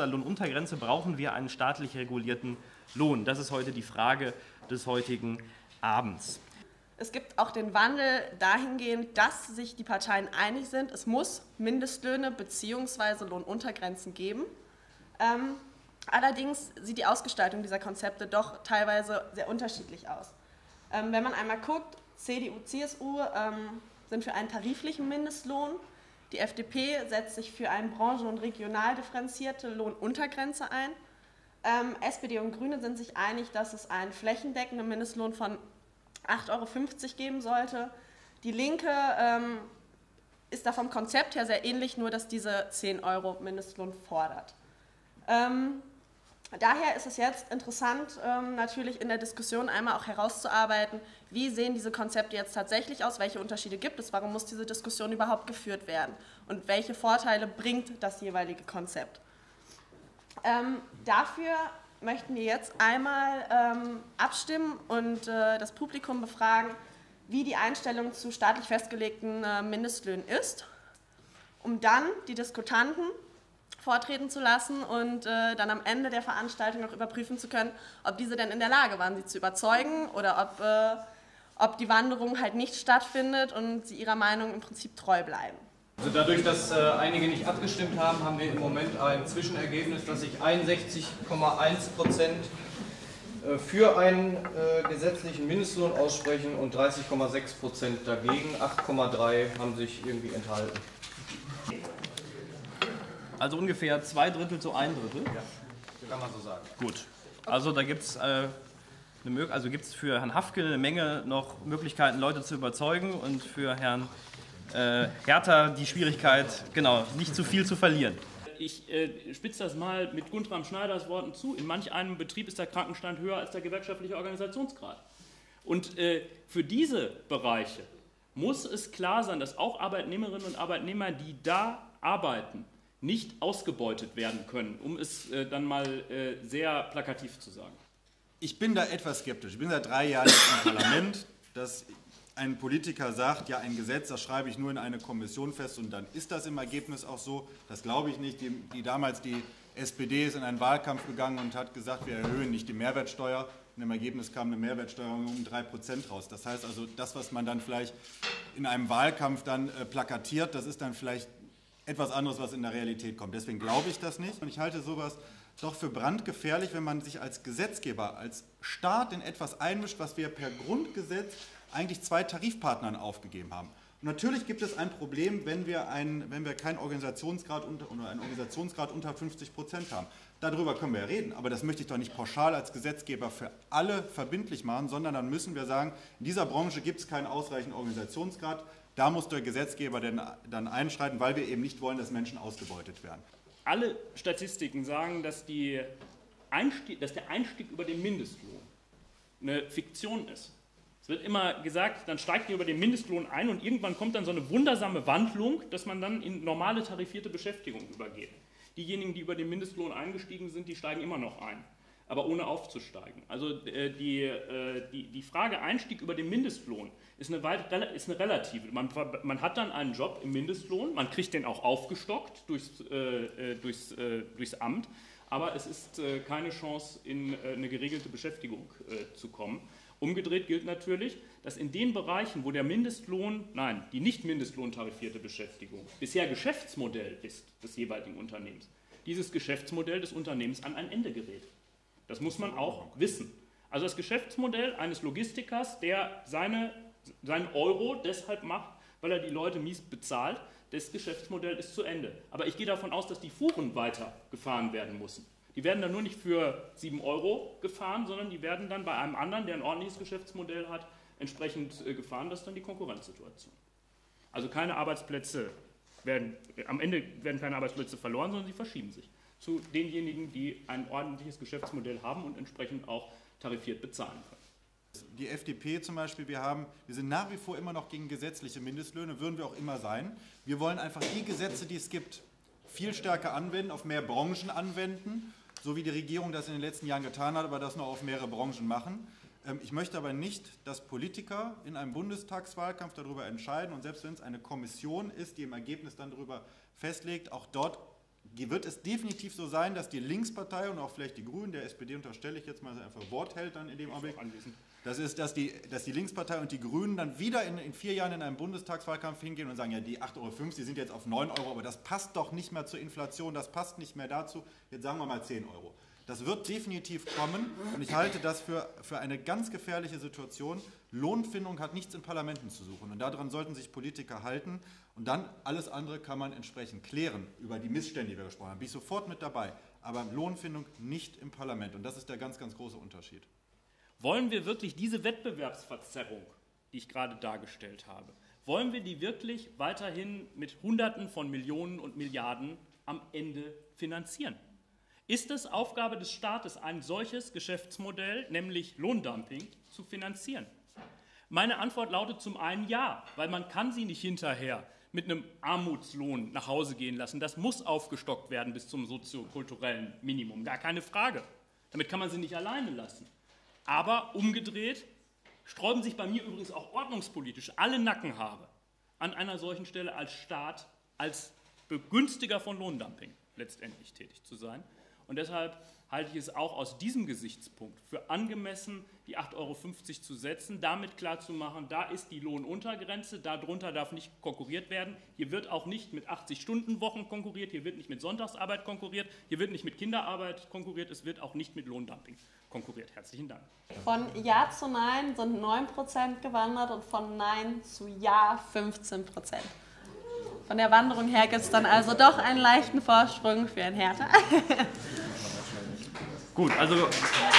oder Lohnuntergrenze brauchen wir einen staatlich regulierten Lohn? Das ist heute die Frage des heutigen Abends. Es gibt auch den Wandel dahingehend, dass sich die Parteien einig sind, es muss Mindestlöhne bzw. Lohnuntergrenzen geben. Allerdings sieht die Ausgestaltung dieser Konzepte doch teilweise sehr unterschiedlich aus. Wenn man einmal guckt, CDU, CSU sind für einen tariflichen Mindestlohn, die FDP setzt sich für eine branchen- und regional differenzierte Lohnuntergrenze ein. SPD und Grüne sind sich einig, dass es einen flächendeckenden Mindestlohn von 8,50 € geben sollte. Die Linke ist da vom Konzept her sehr ähnlich, nur dass diese 10 € Mindestlohn fordert. Daher ist es jetzt interessant, natürlich in der Diskussion einmal auch herauszuarbeiten, wie sehen diese Konzepte jetzt tatsächlich aus, welche Unterschiede gibt es, warum muss diese Diskussion überhaupt geführt werden und welche Vorteile bringt das jeweilige Konzept. Dafür möchten wir jetzt einmal abstimmen und das Publikum befragen, wie die Einstellung zu staatlich festgelegten Mindestlöhnen ist, um dann die Diskutanten vortreten zu lassen und dann am Ende der Veranstaltung auch überprüfen zu können, ob diese denn in der Lage waren, sie zu überzeugen oder ob die Wanderung halt nicht stattfindet und sie ihrer Meinung im Prinzip treu bleiben. Also dadurch, dass einige nicht abgestimmt haben, haben wir im Moment ein Zwischenergebnis, dass sich 61,1% für einen gesetzlichen Mindestlohn aussprechen und 30,6% dagegen, 8,3% haben sich irgendwie enthalten. Also ungefähr 2/3 zu 1/3? Ja, kann man so sagen. Gut. Also da gibt es für Herrn Hafke eine Menge noch Möglichkeiten, Leute zu überzeugen und für Herrn Hertha die Schwierigkeit, genau, nicht zu viel zu verlieren. Ich spitze das mal mit Guntram Schneiders Worten zu. In manch einem Betrieb ist der Krankenstand höher als der gewerkschaftliche Organisationsgrad. Und für diese Bereiche muss es klar sein, dass auch Arbeitnehmerinnen und Arbeitnehmer, die da arbeiten, nicht ausgebeutet werden können, um es dann mal sehr plakativ zu sagen. Ich bin da etwas skeptisch. Ich bin seit 3 Jahren jetzt im Parlament, dass ein Politiker sagt, ja, ein Gesetz, das schreibe ich nur in eine Kommission fest und dann ist das im Ergebnis auch so. Das glaube ich nicht. Damals die SPD ist in einen Wahlkampf gegangen und hat gesagt, wir erhöhen nicht die Mehrwertsteuer. Und im Ergebnis kam eine Mehrwertsteuerung um 3% raus. Das heißt also, das, was man dann vielleicht in einem Wahlkampf dann plakatiert, das ist dann vielleicht etwas anderes, was in der Realität kommt. Deswegen glaube ich das nicht. Und ich halte sowas doch für brandgefährlich, wenn man sich als Gesetzgeber, als Staat in etwas einmischt, was wir per Grundgesetz eigentlich 2 Tarifpartnern aufgegeben haben. Und natürlich gibt es ein Problem, wenn wir keinen Organisationsgrad oder einen Organisationsgrad unter 50% haben. Darüber können wir ja reden, aber das möchte ich doch nicht pauschal als Gesetzgeber für alle verbindlich machen, sondern dann müssen wir sagen, in dieser Branche gibt es keinen ausreichenden Organisationsgrad. Da muss der Gesetzgeber dann einschreiten, weil wir eben nicht wollen, dass Menschen ausgebeutet werden. Alle Statistiken sagen, dass der Einstieg über den Mindestlohn eine Fiktion ist. Es wird immer gesagt, dann steigt ihr über den Mindestlohn ein und irgendwann kommt dann so eine wundersame Wandlung, dass man dann in normale tarifierte Beschäftigung übergeht. Diejenigen, die über den Mindestlohn eingestiegen sind, die steigen immer noch ein, aber ohne aufzusteigen. Also die Frage Einstieg über den Mindestlohn ist eine relative. Man hat dann einen Job im Mindestlohn, man kriegt den auch aufgestockt durchs Amt, aber es ist keine Chance, in eine geregelte Beschäftigung zu kommen. Umgedreht gilt natürlich, dass in den Bereichen, wo die nicht mindestlohntarifierte Beschäftigung bisher Geschäftsmodell ist des jeweiligen Unternehmens, dieses Geschäftsmodell des Unternehmens an ein Ende gerät. Das muss man auch wissen. Also das Geschäftsmodell eines Logistikers, der seinen Euro deshalb macht, weil er die Leute mies bezahlt, das Geschäftsmodell ist zu Ende. Aber ich gehe davon aus, dass die Fuhren weiter gefahren werden müssen. Die werden dann nur nicht für 7 € gefahren, sondern die werden dann bei einem anderen, der ein ordentliches Geschäftsmodell hat, entsprechend gefahren. Das ist dann die Konkurrenzsituation. Also am Ende werden keine Arbeitsplätze verloren, sondern sie verschieben sich zu denjenigen, die ein ordentliches Geschäftsmodell haben und entsprechend auch tarifiert bezahlen können. Die FDP zum Beispiel, wir sind nach wie vor immer noch gegen gesetzliche Mindestlöhne, würden wir auch immer sein. Wir wollen einfach die Gesetze, die es gibt, viel stärker anwenden, auf mehr Branchen anwenden, so wie die Regierung das in den letzten Jahren getan hat, aber das noch auf mehrere Branchen machen. Ich möchte aber nicht, dass Politiker in einem Bundestagswahlkampf darüber entscheiden und selbst wenn es eine Kommission ist, die im Ergebnis dann darüber festlegt, auch dort wird es definitiv so sein, dass die Linkspartei und auch vielleicht die Grünen, der SPD unterstelle ich jetzt mal, dass er einfach Wort hält dann in dem Augenblick, das ist, dass die Linkspartei und die Grünen dann wieder in 4 Jahren in einem Bundestagswahlkampf hingehen und sagen, ja, die 8,50 Euro, die sind jetzt auf 9 Euro, aber das passt doch nicht mehr zur Inflation, das passt nicht mehr dazu, jetzt sagen wir mal 10 Euro. Das wird definitiv kommen und ich halte das für eine ganz gefährliche Situation. Lohnfindung hat nichts in Parlamenten zu suchen und daran sollten sich Politiker halten und dann alles andere kann man entsprechend klären über die Missstände, die wir gesprochen haben. Bin ich sofort mit dabei, aber Lohnfindung nicht im Parlament und das ist der ganz, ganz große Unterschied. Wollen wir wirklich diese Wettbewerbsverzerrung, die ich gerade dargestellt habe, wollen wir die wirklich weiterhin mit Hunderten von Millionen und Milliarden am Ende finanzieren? Ist es Aufgabe des Staates, ein solches Geschäftsmodell, nämlich Lohndumping, zu finanzieren? Meine Antwort lautet zum einen ja, weil man kann sie nicht hinterher mit einem Armutslohn nach Hause gehen lassen. Das muss aufgestockt werden bis zum soziokulturellen Minimum, gar keine Frage. Damit kann man sie nicht alleine lassen. Aber umgedreht sträuben sich bei mir übrigens auch ordnungspolitisch alle Nackenhaare, an einer solchen Stelle als Staat, als Begünstiger von Lohndumping letztendlich tätig zu sein. Und deshalb halte ich es auch aus diesem Gesichtspunkt für angemessen, die 8,50 Euro zu setzen, damit klarzumachen, da ist die Lohnuntergrenze, darunter darf nicht konkurriert werden. Hier wird auch nicht mit 80-Stunden-Wochen konkurriert, hier wird nicht mit Sonntagsarbeit konkurriert, hier wird nicht mit Kinderarbeit konkurriert, es wird auch nicht mit Lohndumping konkurriert. Herzlichen Dank. Von Ja zu Nein sind 9% gewandert und von Nein zu Ja 15%. Von der Wanderung her gibt es dann also doch einen leichten Vorsprung für Herrn Herter. Gut, also